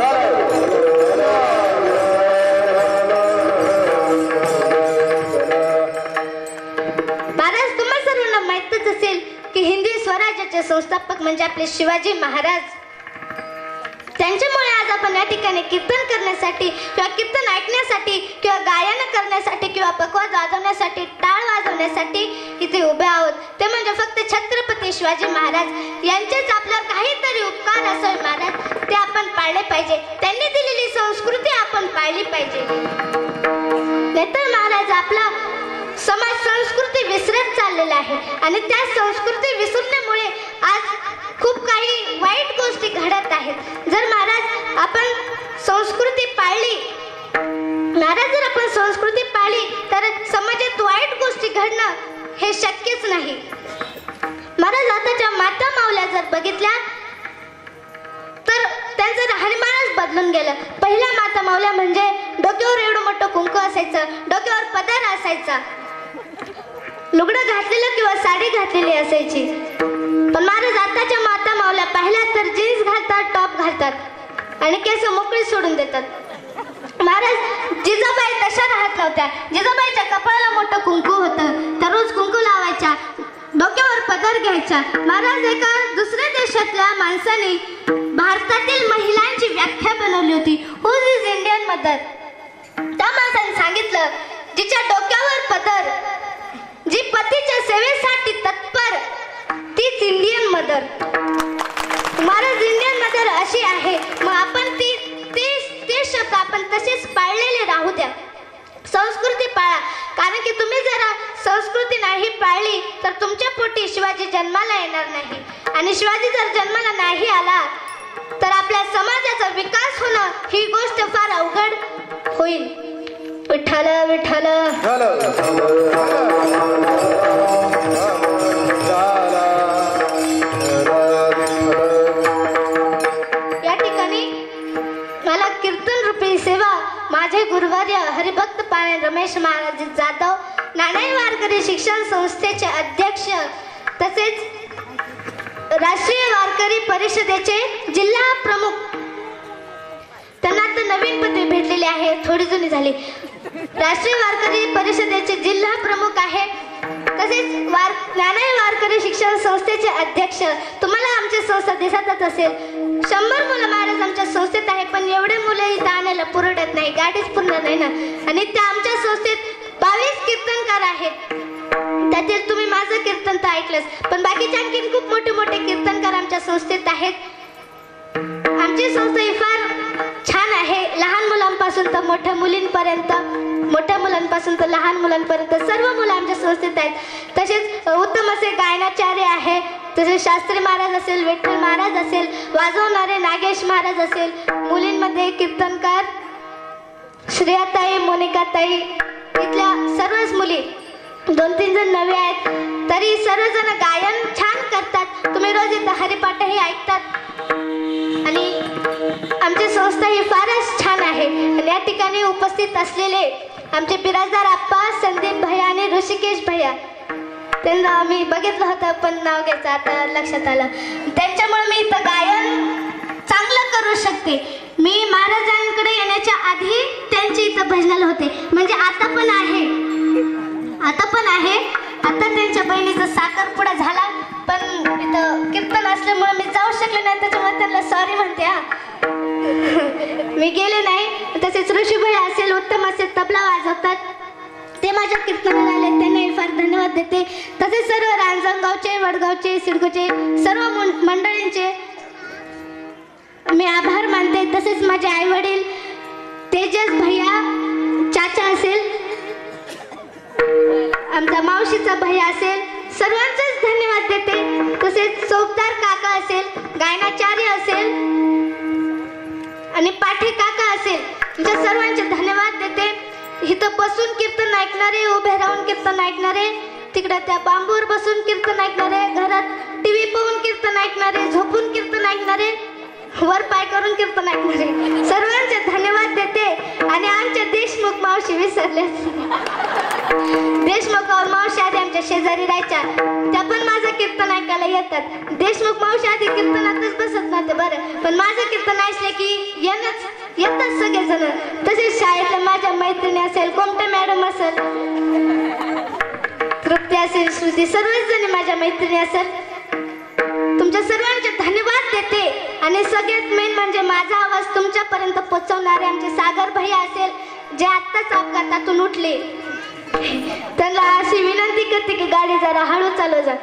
महाराज तुम्हा सर्वांना माहितच असेल की हिंदी स्वराज्याचे संस्थापक म्हणजे आपले शिवाजी महाराज. त्यांच्यामुळे आज आपण या ठिकाणी कीर्तन करण्यासाठी किंवा कीर्तन ऐकण्यासाठी किंवा गायन करण्यासाठी किंवा पखवाज वाजवण्यासाठी, टाळ वाजवण्यासाठी इथे उभे आहोत. ते म्हणजे फक्त छत्रपती शिवाजी महाराज यांचेच आपल्यावर काहीतरी उपकार असेल महाराज, ते आपण पाळले पाहिजे. त्यांनी दिलेली संस्कृती आपण पाळली पाहिजे. नाहीतर महाराज आपला समाज संस्कृती विसरत चाललेला आहे, आणि त्या संस्कृती विसरण्यामुळे आज खूप काही वाईट गोष्टी घडत आहेत. जर महाराज आपण संस्कृती पाळली, जर आपण संस्कृती पाळली तर समाजात वाईट गोष्टी घडणं हे शक्यच नाही. महाराज आताच्या माता माऊल्या जर बघितल्या तर त्यांचं राहणीमानच बदलून गेलं. पहिल्या माता माऊल्या म्हणजे डोक्यावर एवढं मोठं कुंकू असायचं, डोक्यावर पदर असायचा, लुगडं घातलेलं किंवा साडी घातलेली असायची. पण महाराज आताच्या माता माऊल्या पाहिल्या तर जीन्स घालतात, टॉप घालतात आणि केस मोकळी सोडून देतात. महाराज जिजाबाई तशा राहत नव्हत्या. जिजाबाईच्या कपाळाला मोठं कुंकू होतं, त्या रोज कुंकू लावायच्या, डोक्यावर पदर घ्यायच्या. महाराज एका दुसऱ्या देशातल्या माणसाने भारतातील महिलांची व्याख्या बनवली होती, हू इज इंडियन मदर. त्या माणसाने जिच्या डोक्यावर पदर, जी पतीच्या सेवेसाठी तत्पर, तीच इंडियन मदर. महाराज इंडियन मदर अशी आहे. मग आपण ते शब्द आपण तसेच पाळलेले राहू द्या. संस्कृती पाळा, कारण की तुम्ही जरा संस्कृती नाही पाळली तर तुमच्या पोटी शिवाजी जन्माला येणार नाही. आणि शिवाजी जर जन्माला नाही आला तर आपल्या समाजाचा विकास होणं ही गोष्ट फार अवघड होईल. विठ्ठल विठ्ठल. या ठिकाणी मला कीर्तन रूपी सेवा माझे गुरुवर्य हरिभक्त पाणे रमेश महाराज जाधव, नानाई वारकरी शिक्षण संस्थेचे अध्यक्ष तसेच राष्ट्रीय वारकरी परिषदेचे जिल्हा प्रमुख, त्यांना आता नवीन पदवी भेटलेली आहे, थोडी जुनी झाली. राष्ट्रीय वारकरी परिषदेचे जिल्हा प्रमुख आहे. तसेच नानाई वारकरी शिक्षण संस्थेचे अध्यक्ष. तुम्हाला आमची संस्था दिसतच असेल. 100 मुलं महाराज आमच्या संस्थेत आहे, पण एवढे मुलं इथं आणायला पुरवत नाही, गाडीच पूर्ण नाही ना. आणि त्या आमच्या संस्थेत 22 कीर्तनकार आहेत. त्यातील तुम्ही माझं कीर्तन तर ऐकलंच, पण बाकीचे आणखीन खूप मोठे मोठे कीर्तनकार आमच्या संस्थेत आहेत. आमची संस्था ही फार छान आहे. लहान मुलांपासून तर मोठ्या मुलींपर्यंत, मोठ्या मुलांपासून तर लहान मुलांपर्यंत सर्व मुलं आमच्या संस्थेत आहेत. तसेच उत्तम असे गायनाचार्य आहे. तसेच शास्त्री महाराज असेल, विठ्ठल महाराज असेल, वाजवणारे नागेश महाराज असेल. मुलींमध्ये कीर्तनकार श्रेयाताई, मोनिकाताई, इथल्या सर्वच मुली 2-3 जण नवे आहेत, तरी सर्वजण गायन छान करतात. तुम्ही रोज इथं हरिपाठही ऐकतात आणि आमची संस्था ही फारच छान आहे. आणि या ठिकाणी उपस्थित असलेले आमचे बिराजदार आप्पा, संदीप भैया आणि ऋषिकेश भैया, त्यांना मी बघितलं होतं पण नाव घ्यायचं आता लक्षात आलं. त्यांच्यामुळे मी इथं गायन चांगलं करू शकते. मी महाराजांकडे येण्याच्या आधी त्यांचे इथं भजनाला होते, म्हणजे आता पण आहे. आता त्यांच्या बहिणीचा साखरपुडा झाला, पण इथं कीर्तन असल्यामुळे मी जाऊ शकले नाही, त्याच्यामुळे त्यांना सॉरी म्हणते. मी गेले नाही. तसेच ऋषीभाई असेल, उत्तम असेल, तबला वाजवतात, ते माझ्या कीर्तनाला आले, त्यांनाही फार धन्यवाद देते. तसेच सर्व रांजणगावचे, वडगावचे, सिडकोचे सर्व मंडळींचे मी आभार मानते. तसेच माझे आई वडील, तेजस भैया, चाचा असेल, आमचा मावशीचा भैया असेल, सर्वांचेच धन्यवाद देते. तसेच चौकदार काका असेल, गायनाचार्य असेल आणि पाठी काका असेल, तुमच्या सर्वांचे धन्यवाद देते. इथं बसून कीर्तन ऐकणारे, उभे राहून कीर्तन ऐकणारे, तिकडे त्या बांबूवर बसून कीर्तन ऐकणारे, घरात टीव्ही पाहून कीर्तन ऐकणारे, झोपून कीर्तन ऐकणारे, वर पाय करून कीर्तन ऐकणारे, सर्वांचे धन्यवाद देते. आणि आमच्या देशमुख मावशी विसरले. देशमुख मावशी आधी आमच्या शेजारी राहायच्या, त्या पण माझं कीर्तन ऐकायला येतात. देशमुख मावशी आधी कीर्तनातच बसत नव्हते बरं, पण माझं कीर्तन ऐकले की येतात सगळेजण. तसेच शाळेतल्या माझ्या मैत्रिणी असेल, कोमटे मॅडम असेल, तृप्ती असेल, श्रुती, सर्वच जणी माझ्या मैत्रिणी असेल, तुमच्या सर्वांचे धन्यवाद देते. आणि सगळ्यात मेन म्हणजे माझा आवाज तुमच्यापर्यंत पोहोचवणारे आमचे सागर भैया असेल, जे आत्ताच अपघातातून उठले, त्यांना अशी विनंती करते की गाडी जरा हळू चालव जा,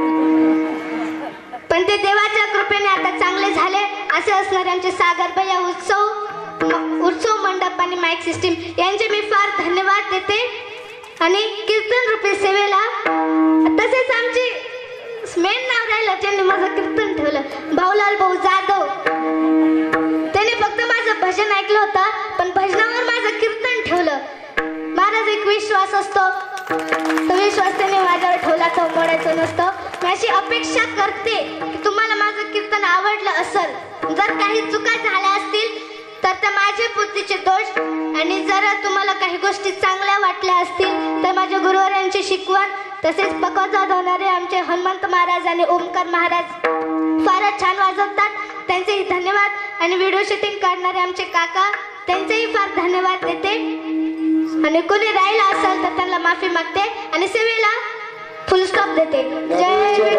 पण ते देवाच्या कृपेने आता चांगले झाले. असे असणारे आमचे सागर भैया, उत्सव मंडप आणि माईक सिस्टीम यांचे मी फार धन्यवाद देते. आणि कीर्तन रूपी सेवेला तसेच आमची मेन नाव राहिलं, ज्यांनी माझं कीर्तन ठेवलं, भाऊलाल भाऊ जाधव. त्याने फक्त माझं भजन ऐकलं होतं, पण भजनावर माझं कीर्तन ठेवलं. महाराज, एक विश्वास असतो, तो विश्वास त्याने माझ्यावर ठेवला, तो मोडायचा नसतो. मी अशी अपेक्षा करते की तुम्हाला माझं कीर्तन आवडलं असेल. जर काही चुका झाल्या असतील तर त्या माझ्या बुद्धीचे दोष, आणि जर तुम्हाला काही गोष्टी चांगल्या वाटल्या असतील तर माझ्या गुरुवारांची शिकवण. तसेच पकवाज वाजवणारे आमचे हनुमंत महाराज आणि ओमकार महाराज फारच छान वाजवतात, त्यांचेही धन्यवाद. आणि व्हिडिओ शूटिंग काढणारे आमचे काका, त्यांचेही फार धन्यवाद देते. आणि कोणी राहिला असेल तर त्यांना माफी मागते आणि सेवेला फुल स्टॉप देते. जय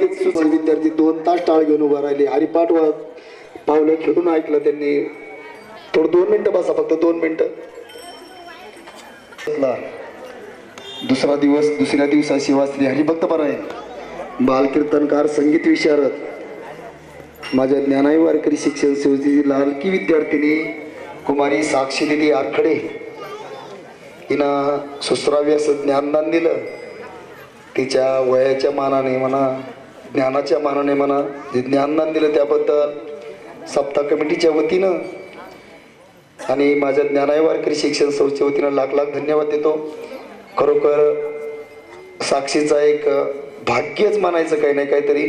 लगेच विद्यार्थी 2 तास टाळ घेऊन उभा राहिले. हरिपाठ पावलं खेळून ऐकलं त्यांनी. थोडं 2 मिनिटं बसा, फक्त 2 मिनिटं. दुसरा दिवस, दुसऱ्या दिवसा शिवाश्री हरिभक्त पारायण, बालकीर्तनकार, संगीत विशारद, माझ्या ज्ञानाई वारकरी शिक्षण संस्थेची लाडकी विद्यार्थिनी कुमारी साक्षी दिदी आरखडे हिनं सुश्राव्य असं ज्ञानदान दिलं. तिच्या वयाच्या मानाने म्हणा, ज्ञानाच्या मानाने म्हणा, जे ज्ञानदान दिलं त्याबद्दल सप्ताह कमिटीच्या वतीनं आणि माझ्या ज्ञानाई वारकरी शिक्षण संस्थेच्या वतीनं लाख लाख धन्यवाद देतो. खरोखर साक्षीचा एक भाग्यच म्हणायचं, काही ना काहीतरी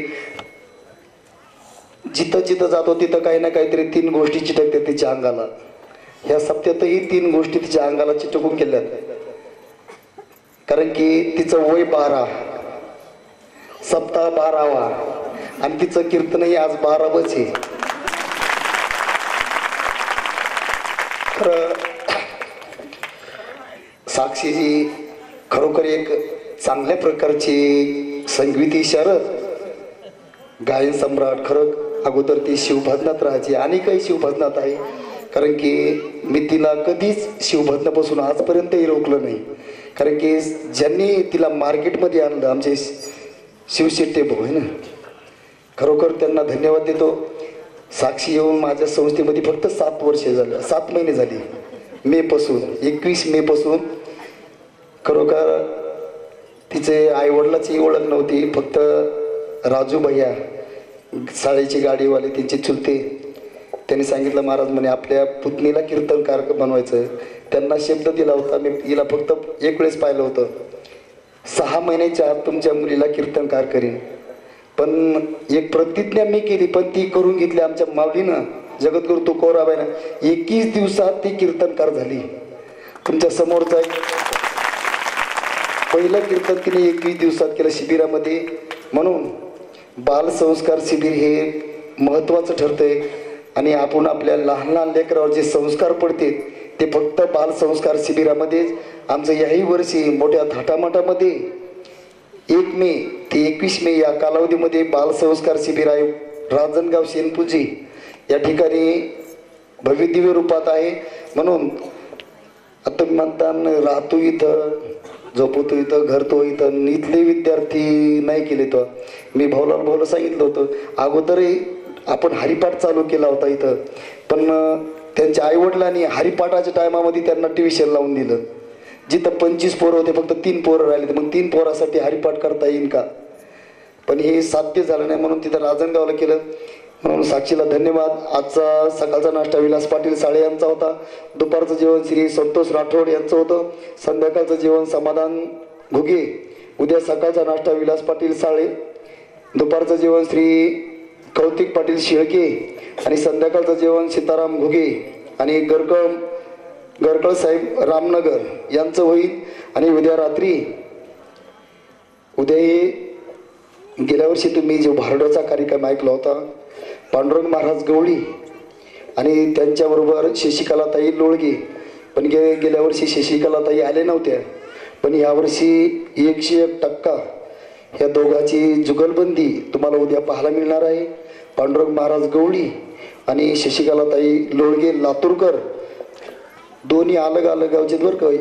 जिथं जिथं जातो तिथं काही ना काहीतरी 3 गोष्टी चिटकते तिच्या अंगाला. ह्या सप्त्यातही 3 गोष्टी तिच्या अंगाला चिटकून केल्यात. कारण की तिचं वय 12, सप्ताह 12वा आणि तिचं कीर्तनही आज 12वच आहे. खरं साक्षीजी खरोखर एक चांगल्या प्रकारची संगीत विशारद, गायन सम्राट. खरं अगोदर ती शिवभजनात राहायची आणि काही शिवभजनात आहे. कारण की मी तिला कधीच शिवभजनापासून आजपर्यंतही रोखलं नाही. कारण की ज्यांनी तिला मार्केटमध्ये आणलं आमचे शिवशेट्टे भाऊ आहे ना, खरोखर त्यांना धन्यवाद देतो. साक्षी येऊन माझ्या संस्थेमध्ये फक्त 7 वर्षे झालं, 7 महिने झाली. मेपासून 21 मेपासून. खरोखर तिचे आईवडिलाची ओळख नव्हती. फक्त राजू भैया शाळेची गाडीवाले त्यांचे चुलते, त्यांनी सांगितलं महाराज म्हणे आपल्या पुतणीला कीर्तनकार बनवायचं. त्यांना शब्द दिला होता. मी हिला फक्त एक वेळेस पाहिलं होतं. 6 महिन्याच्या आत तुमच्या मुलीला कीर्तनकार करीन. पण एक प्रतिज्ञा मी केली, पण ती करून घेतली आमच्या माऊलीनं, जगद्गुरु तुकोराबाईनं. 21 दिवसात ती कीर्तनकार झाली. तुमच्या समोरचा पहिलं कीर्तन तिने 21 दिवसात केलं शिबिरामध्ये. म्हणून बालसंस्कार शिबिर हे महत्त्वाचं ठरतंय. आणि आपण आपल्या लहान लहान लेकरावर जे संस्कार पडते ते फक्त बालसंस्कार शिबिरामध्येच. आमचं याही वर्षी मोठ्या थाटामाटामध्ये 1 मे ते 21 मे या कालावधीमध्ये बालसंस्कार शिबिर आहे. राजनगाव शेनपुजी या ठिकाणी भव्यदिव्य रूपात आहे. म्हणून आता म्हणता राहतो इथं, झोपतो इथं, घर तो इथं, इथले विद्यार्थी नाही केले. तो मी भाऊला सांगितलं होतं अगोदरही आपण हरिपाठ चालू केला होता इथं. पण त्यांच्या आईवडिलांनी हरिपाठाच्या टायमामध्ये त्यांना ट्युशन लावून दिलं. जिथं 25 पोरं होते फक्त 3 पोरं राहिले. मग 3 पोरासाठी हरिपाठ करता येईल का? पण हे साध्य झालं नाही, म्हणून तिथं राजनगावला केलं. म्हणून साक्षीला धन्यवाद. आजचा सकाळचा नाश्ता विलास पाटील साळे यांचा होता. दुपारचं जेवण श्री संतोष राठोड यांचं होतं. संध्याकाळचं जेवण समाधान घुगे. उद्या सकाळचा नाश्ता विलास पाटील साळे, दुपारचं जेवण श्री कौतिक पाटील शेळके आणि संध्याकाळचं जेवण सीताराम घुगे आणि गरकळ साहेब रामनगर यांचं होईल. आणि उद्या रात्री, उद्याही गेल्या वर्षी तुम्ही जो भारडाचा कार्यक्रम ऐकला होता, पांडुरंग महाराज गवळी आणि त्यांच्याबरोबर शशिकलाताई लोळगे. पण गेल्या वर्षी शशिकलाताई आले नव्हत्या. पण यावर्षी 101% ह्या दोघांची जुगलबंदी तुम्हाला उद्या पाहायला मिळणार आहे. पांडुरंग महाराज गवळी आणि शशिकलाताई लोळगे लातूरकर, दोन्ही अलग अलग गावचे बरं का.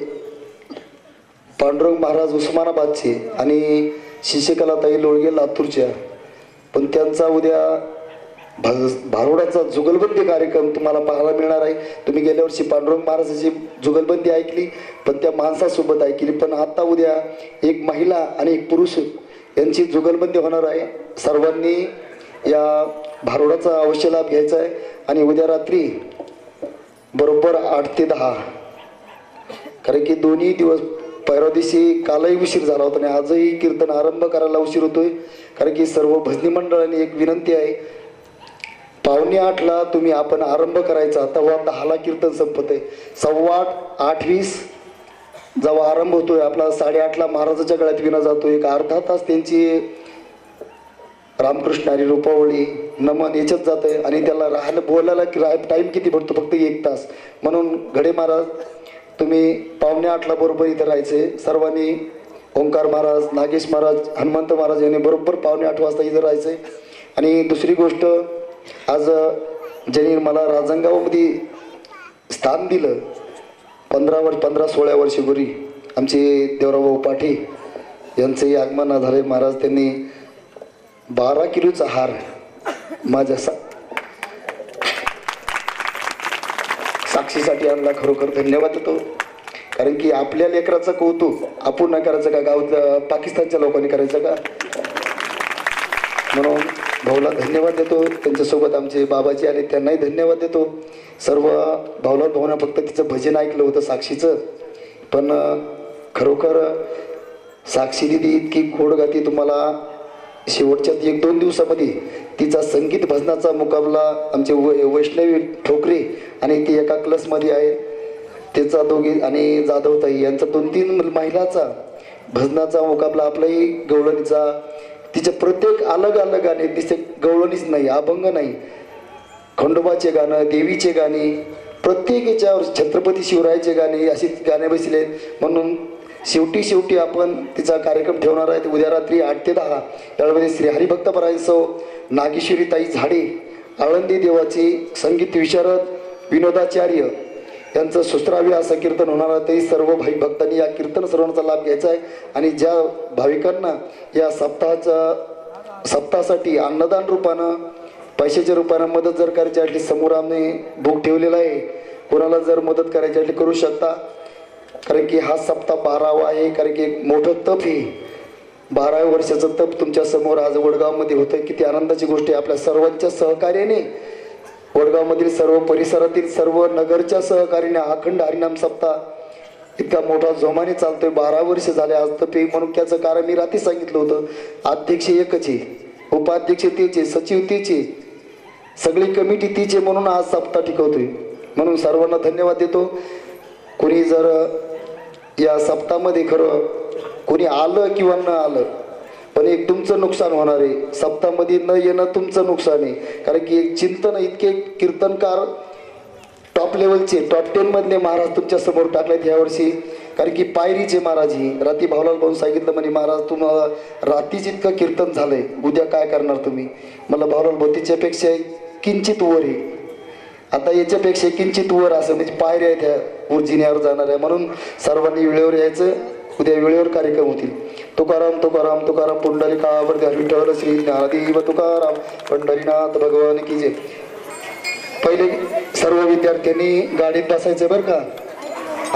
पांडुरंग महाराज उस्मानाबादचे आणि शशिकलाताई लोळगे लातूरच्या. पण त्यांचा उद्या भारुडाचा जुगलबंदी कार्यक्रम तुम्हाला पाहायला मिळणार आहे. तुम्ही गेल्या वर्षी पांडुरंग महाराजाची जुगलबंदी ऐकली, पण त्या माणसासोबत ऐकली. पण आता उद्या एक महिला आणि एक पुरुष यांची जुगलबंदी होणार आहे. सर्वांनी या भारुडाचा अवश्य लाभ घ्यायचा आहे. आणि उद्या रात्री बरोबर 8 ते 10, कारण की दोन्ही दिवस परवा दिवशी कालही उशीर झाला होता आणि आजही कीर्तन आरंभ करायला उशीर होतोय. कारण की सर्व भजनी मंडळांनी एक विनंती आहे, 7:45ला तुम्ही आपण आरंभ करायचा. तेव्हा 10ला कीर्तन संपत आहे. 7:15, 8:20 जेव्हा आरंभ होतोय आपला, 8:30ला महाराजाच्या गळ्यात विना जातोय. एक अर्धा तास त्यांची रामकृष्ण हरी रूपावळी नमन याच्यात जात आहे. आणि त्याला राहायला बोलायला टाईम किती पडतो? फक्त 1 तास. म्हणून घडे महाराज तुम्ही 7:45ला बरोबर इथं राहायचे. सर्वांनी ओंकार महाराज, नागेश महाराज, हनुमंत महाराज यांनी बरोबर 7:45 वाजता इथं राहायचं आहे. आणि दुसरी गोष्ट, आज ज्यांनी मला राजंगावमध्ये स्थान दिलं 15-16 वर्षापूर्वी आमचे देवराव पाठी यांचंही आगमन झाले. महाराज त्यांनी 12 किलोचा हार माझ्या साक्षीसाठी आणला. खरोखर धन्यवाद देतो. कारण की आपल्या लेकराचं कौतुक आपण नाही करायचं का, गावातल्या पाकिस्तानच्या लोकांनी करायचं का? म्हणून भाऊला धन्यवाद देतो. त्यांच्यासोबत आमचे बाबाजी आले, त्यांनाही धन्यवाद देतो. सर्व भाऊला फक्त तिचं भजन ऐकलं होतं साक्षीचं, पण खरोखर साक्षी दिदी इतकी गोड गाती. तुम्हाला शेवटच्या 1-2 दिवसामध्ये तिचा संगीत भजनाचा मुकाबला आमचे वैष्णवी ठोकरे आणि ती एका क्लासमध्ये आहे त्याचा दोघी आणि जाधवताई यांचा 2-3 महिलाचा भजनाचा मुकाबला. आपलाही गवळणीचा, तिचे प्रत्येक अलग अलग गाणे, तिचे गवळणीच नाही, अभंग नाही, खंडोबाचे गाणं, देवीचे गाणे, प्रत्येक याच्यावर छत्रपती शिवरायाचे गाणे अशीच गाणे बसले. म्हणून शेवटी आपण तिचा कार्यक्रम ठेवणार आहे. उद्या रात्री 8 ते 10 यावेळी श्री हरिभक्तपरायण नागेश्वरी ताई झाडे आळंदी देवाची संगीत विशारद विनोदाचार्य यांचं सुश्राव्य असं कीर्तन होणार आहे. तरी सर्व भाई भक्तांनी या कीर्तन श्रवणाचा लाभ घ्यायचा आहे. आणि ज्या भाविकांना या सप्ताहासाठी अन्नदान रूपानं, पैशाच्या रूपानं मदत जर करायची असली, समोर आम्ही बुक ठेवलेला आहे, कोणाला जर मदत करायची असली करू शकता. कारण की हा सप्ताह 12वा आहे. कारण की एक मोठं तप आहे, 12 वर्षाचं तप तुमच्या समोर आज वडगावमध्ये होतं. किती आनंदाची गोष्ट आहे. आपल्या सर्वांच्या सहकार्याने, वडगावमधील सर्व परिसरातील सर्व नगरच्या सहकार्याने अखंड हरिनाम सप्ताह इतका मोठा जोमाने चालतोय. 12 वर्ष झाले आज तप आहे. म्हणून त्याचं कारण मी रात्री सांगितलं होतं. अध्यक्ष एकच आहे, उपाध्यक्ष तेचे, सचिव तेचे, सगळी कमिटी तीच आहे. म्हणून आज सप्ताह टिकवतोय. म्हणून सर्वांना धन्यवाद देतो. कोणी जर या सप्ताहामध्ये खरं कोणी आलं किंवा न आलं, पण एक तुमचं नुकसान होणार आहे. सप्ताहामध्ये न येणं तुमचं नुकसान आहे. कारण की एक चिंतन, इतके कीर्तनकार टॉप लेवलचे, टॉप 10 मधले महाराज तुमच्या समोर टाकलेत यावर्षी. कारण की पायरीचे महाराज ही रात्री भाऊलाल भाऊन सांगितलं म्हणे, महाराज तुम्हाला रात्रीच इतकं कीर्तन झालंय, उद्या काय करणार तुम्ही? मला भाऊलाल भाऊ तिच्यापेक्षा किंचित वर आहे, आता याच्यापेक्षा किंचित वर असं म्हणजे पायऱ्या आहेत ह्या जिन्यावर जाणार आहे. म्हणून सर्वांनी वेळेवर यायचं. उद्या वेळेवर कार्यक्रम होतील. तुकाराम तुकाराम तुकाराम पुंडलिका विठ्ठल श्री ज्ञानदेव तुकाराम पंढरीनाथ भगवान की जय. पहिले सर्व विद्यार्थ्यांनी गाडीत बसायचं बरं का.